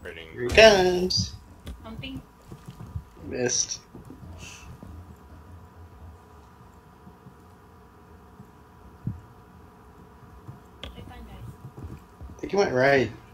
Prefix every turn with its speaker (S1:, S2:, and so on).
S1: Critting.
S2: Here he comes.
S3: Humping.
S2: Missed.
S3: Right on, guys.
S2: I think he went right.